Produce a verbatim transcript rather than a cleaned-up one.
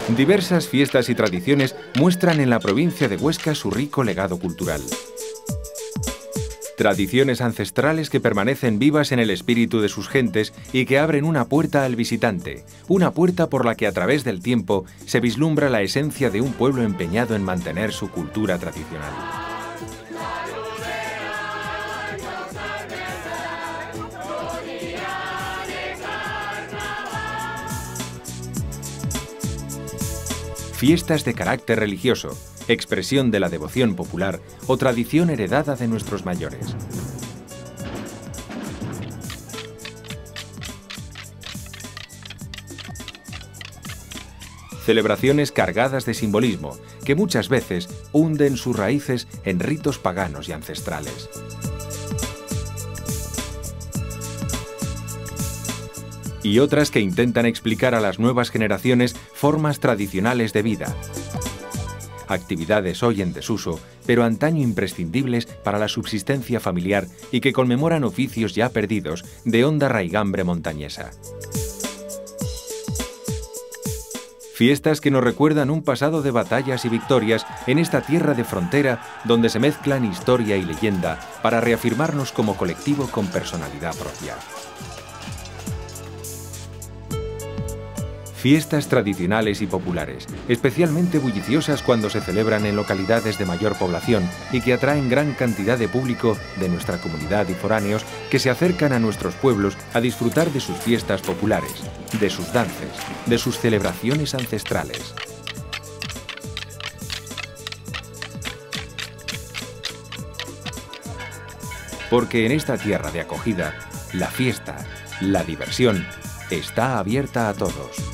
Diversas fiestas y tradiciones muestran en la provincia de Huesca su rico legado cultural. Tradiciones ancestrales que permanecen vivas en el espíritu de sus gentes y que abren una puerta al visitante, una puerta por la que a través del tiempo se vislumbra la esencia de un pueblo empeñado en mantener su cultura tradicional. Fiestas de carácter religioso, expresión de la devoción popular o tradición heredada de nuestros mayores. Celebraciones cargadas de simbolismo, que muchas veces hunden sus raíces en ritos paganos y ancestrales. Y otras que intentan explicar a las nuevas generaciones formas tradicionales de vida. Actividades hoy en desuso, pero antaño imprescindibles para la subsistencia familiar y que conmemoran oficios ya perdidos de honda raigambre montañesa. Fiestas que nos recuerdan un pasado de batallas y victorias en esta tierra de frontera donde se mezclan historia y leyenda para reafirmarnos como colectivo con personalidad propia. Fiestas tradicionales y populares, especialmente bulliciosas cuando se celebran en localidades de mayor población y que atraen gran cantidad de público de nuestra comunidad y foráneos que se acercan a nuestros pueblos a disfrutar de sus fiestas populares, de sus danzas, de sus celebraciones ancestrales. Porque en esta tierra de acogida, la fiesta, la diversión, está abierta a todos.